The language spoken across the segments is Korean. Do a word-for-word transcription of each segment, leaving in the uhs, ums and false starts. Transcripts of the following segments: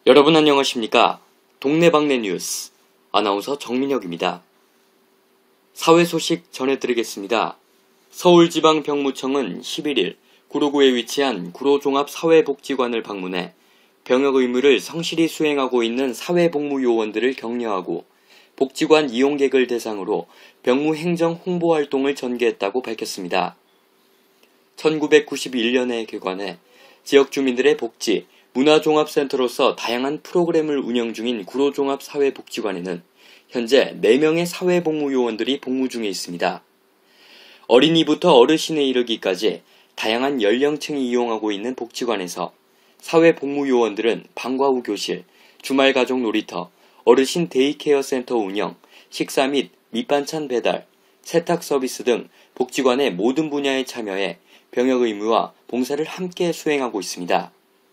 여러분 안녕하십니까? 동네방네 뉴스 아나운서 정민혁입니다. 사회 소식 전해드리겠습니다. 서울지방병무청은 십일일 구로구에 위치한 구로종합사회복지관을 방문해 병역 의무를 성실히 수행하고 있는 사회복무요원들을 격려하고 복지관 이용객을 대상으로 병무행정 홍보활동을 전개했다고 밝혔습니다. 천구백구십일년에 개관해 지역 주민들의 복지, 문화종합센터로서 다양한 프로그램을 운영 중인 구로종합사회복지관에는 현재 네 명의 사회복무요원들이 복무 중에 있습니다. 어린이부터 어르신에 이르기까지 다양한 연령층이 이용하고 있는 복지관에서 사회복무요원들은 방과 후 교실, 주말 가족 놀이터, 어르신 데이케어 센터 운영, 식사 및 밑반찬 배달, 세탁 서비스 등 복지관의 모든 분야에 참여해 병역 의무와 봉사를 함께 수행하고 있습니다.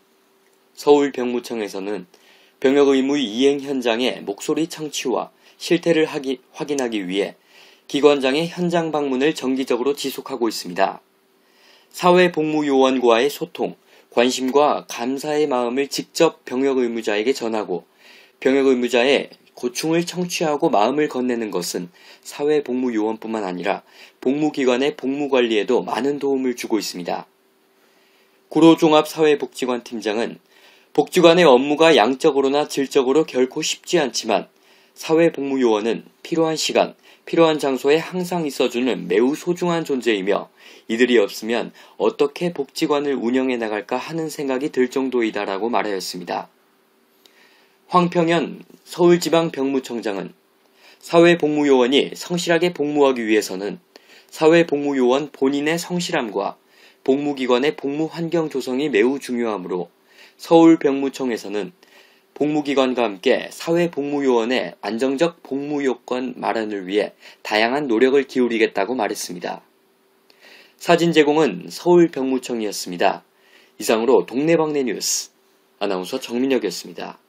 서울병무청에서는 병역 의무 이행 현장의 목소리 청취와 실태를 하기, 확인하기 위해 기관장의 현장 방문을 정기적으로 지속하고 있습니다. 사회복무요원과의 소통, 관심과 감사의 마음을 직접 병역 의무자에게 전하고 병역 의무자의 고충을 청취하고 마음을 건네는 것은 사회복무요원뿐만 아니라 복무기관의 복무관리에도 많은 도움을 주고 있습니다. 구로종합사회복지관 팀장은 복지관의 업무가 양적으로나 질적으로 결코 쉽지 않지만 사회복무요원은 필요한 시간, 필요한 장소에 항상 있어주는 매우 소중한 존재이며 이들이 없으면 어떻게 복지관을 운영해 나갈까 하는 생각이 들 정도이다라고 말하였습니다. 황평현 서울지방병무청장은 사회복무요원이 성실하게 복무하기 위해서는 사회복무요원 본인의 성실함과 복무기관의 복무 환경 조성이 매우 중요하므로 서울병무청에서는 복무기관과 함께 사회복무요원의 안정적 복무 요건 마련을 위해 다양한 노력을 기울이겠다고 말했습니다. 사진 제공은 서울병무청이었습니다. 이상으로 동네방네 뉴스 아나운서 정민혁이었습니다.